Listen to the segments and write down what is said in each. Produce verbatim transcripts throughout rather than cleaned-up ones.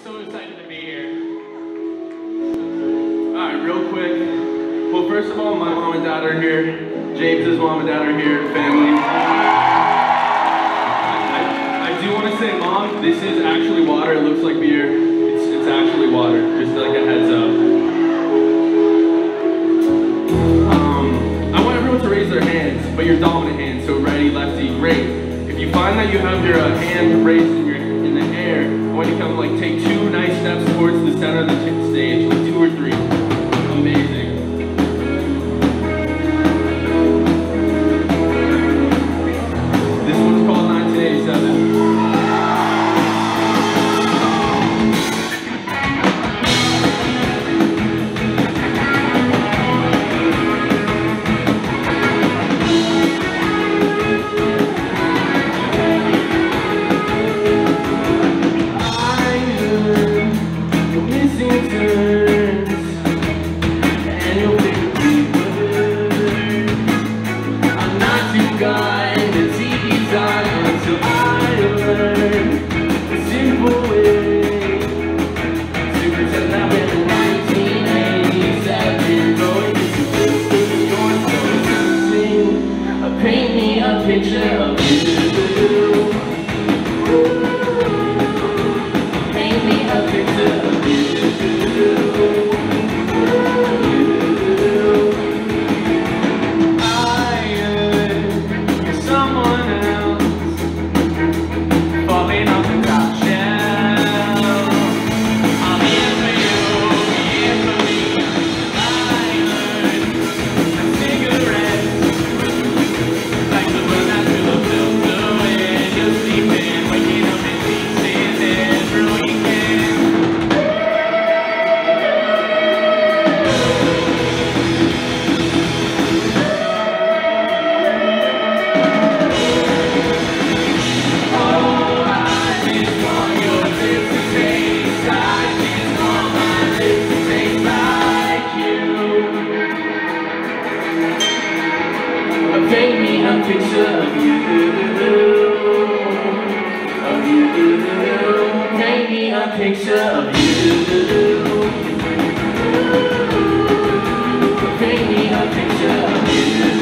so excited to be here. Alright, real quick. Well, first of all, my mom and dad are here. James's mom and dad are here, family. I, I do want to say, Mom, this is actually water. It looks like beer. It's, it's actually water, just like a heads up. Um, I want everyone to raise their hands, but your dominant hand, so righty, lefty, great. If you find that you have your uh, hand raised in, your, in the air, I want you to come like take two nice steps towards the center of the stage, like two or three. Amazing. This one's called nineteen eighty-seven. Paint me a picture of you. Paint me a picture of you. I am someone else, falling off the top shelf. I'm here for you, here for me. I learned cigarettes. Paint me a picture of you, of you. Paint me a picture of you. Paint me a picture of you.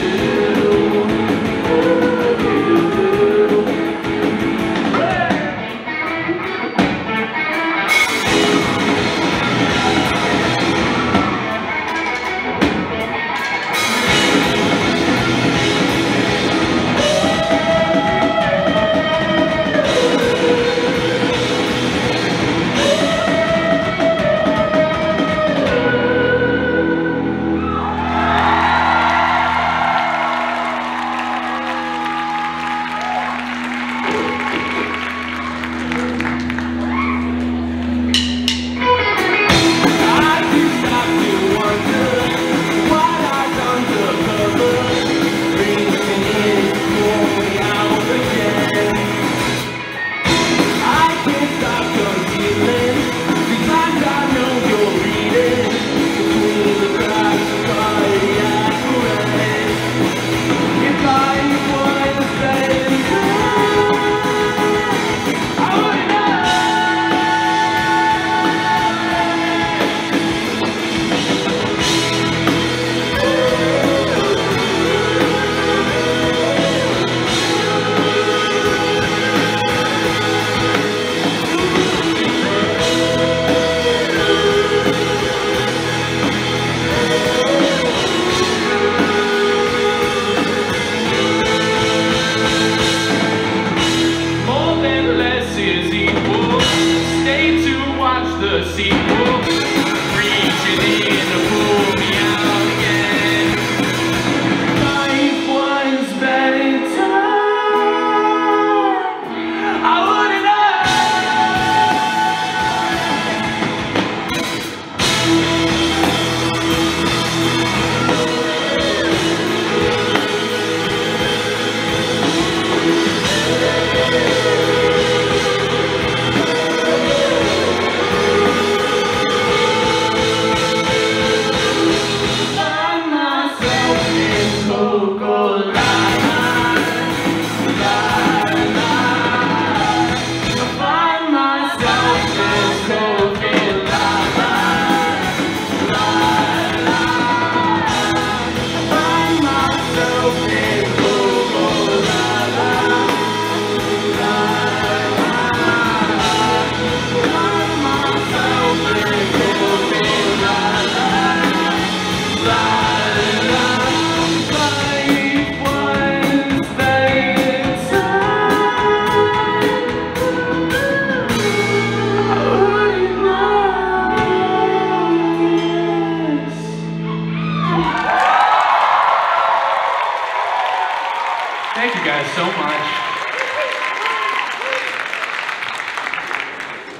The sequel, reaching in to pull me out again. Life was better. I wouldn't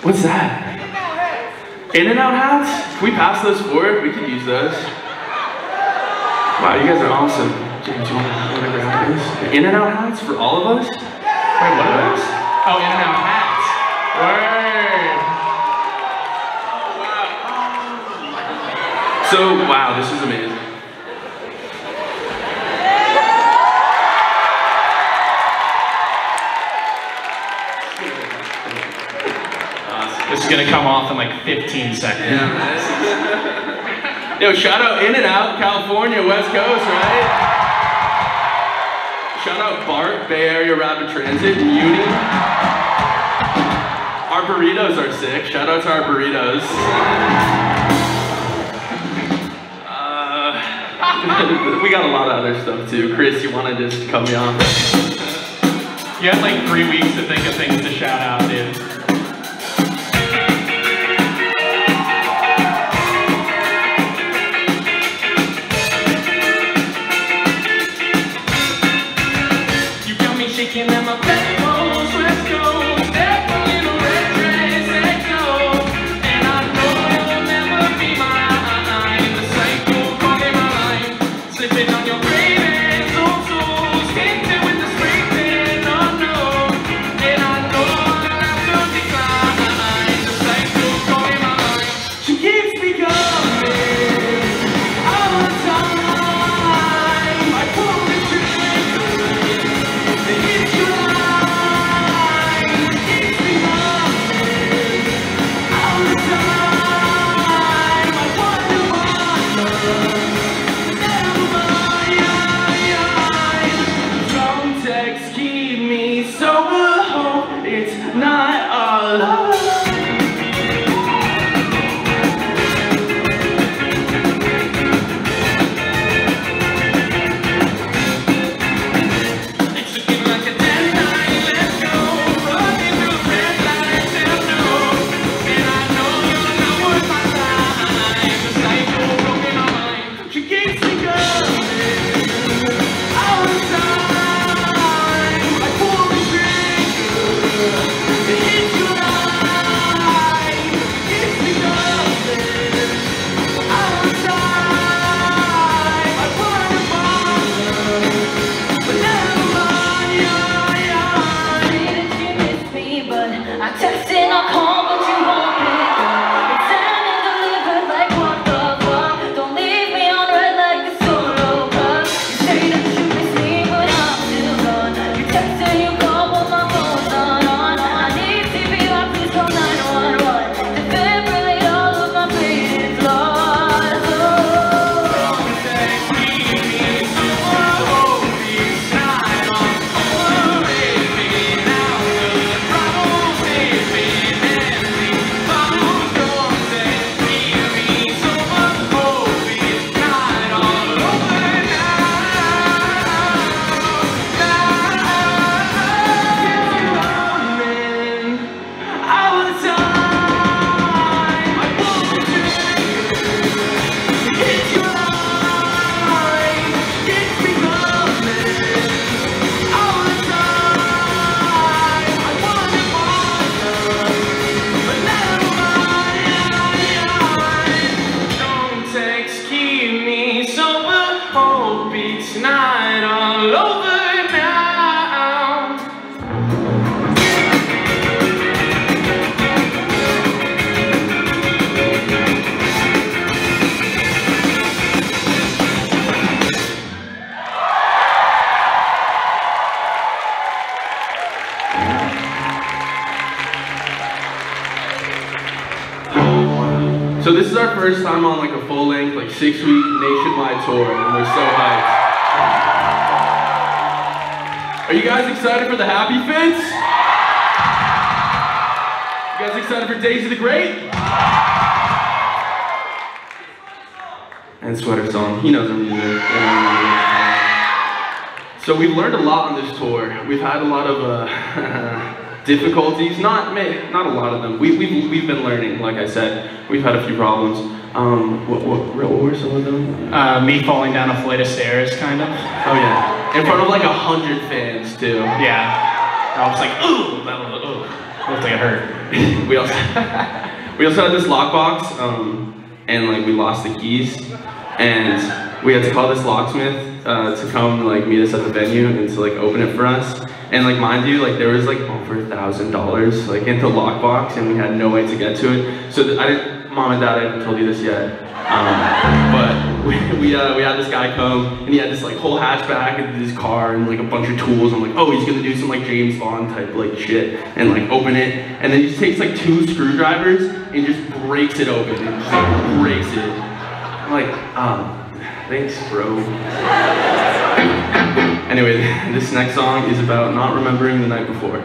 What's that? In-N-Out hats? Can we pass those forward? We could use those. Wow, you guys are awesome. James, you wanna, wanna grab those? In-N-Out hats for all of us? Wait, what are those? Oh, In-N-Out hats. Word. So, wow, this is amazing. This is gonna come off in like fifteen seconds. Yeah. Yo, shout out In-N-Out, California, West Coast, right? Shout out BART, Bay Area Rapid Transit, Muni. Our burritos are sick. Shout out to our burritos. Uh, we got a lot of other stuff too. Chris, you wanna just cut me off? You had like three weeks to think of things to shout out, dude. Shaking at my pedals, let's go. Step a little red dress, let's go. And I know you'll never be mine. The cycle calling my line, slipping on your grave and soul souls, hinting with the strength and unknown. And I know I'll have to decline. The cycle calling my line, she keeps me coming all the time. I pull the trigger. It's your life, it's me running all the time. I wonder why, strong texts keep me sober. Hope it's not all over. So this is our first time on like a full length, like six week nationwide tour, and we're so hyped. Are you guys excited for the Happy Fits? You guys excited for Days of the Great? And Sweater Song, he knows the music. So we've learned a lot on this tour. We've had a lot of uh, difficulties, not not a lot of them. We, we've, we've been learning, like I said. We've had a few problems. Um, what, what, what were some of them? Uh, me falling down a flight of stairs, kind of. Oh yeah, in front of like a hundred fans too. Yeah. I was like, ooh, that was, ooh. Looked like it hurt. we also we also had this lockbox, um, and like we lost the keys, and we had to call this locksmith uh, to come like meet us at the venue and to like open it for us. And like mind you, like there was like over a thousand dollars like into lockbox, and we had no way to get to it. So th I didn't, mom and dad, I haven't told you this yet. Um, but we we, uh, we had this guy come, and he had this like whole hatchback and this car and like a bunch of tools. I'm like, oh, he's gonna do some like James Bond type like shit and like open it, and then he just takes like two screwdrivers and just breaks it open and just like breaks it. I'm like, um, thanks, bro. Anyway, this next song is about not remembering the night before.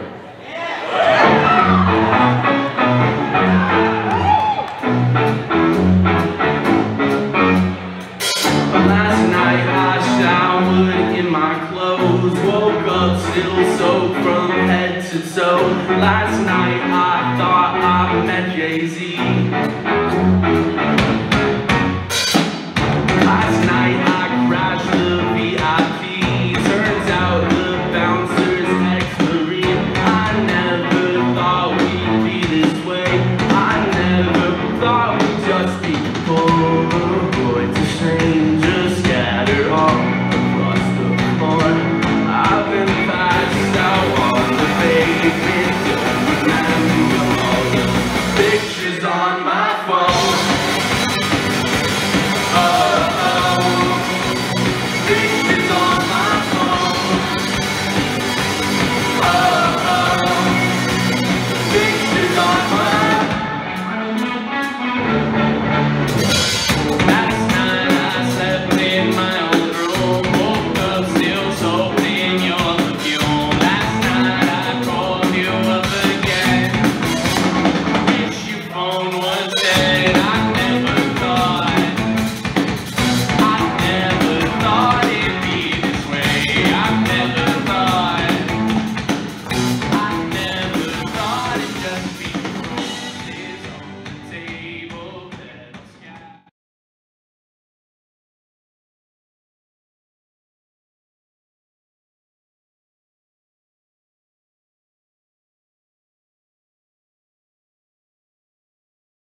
Last night I showered in my clothes, woke up still soaked from head to toe. Last night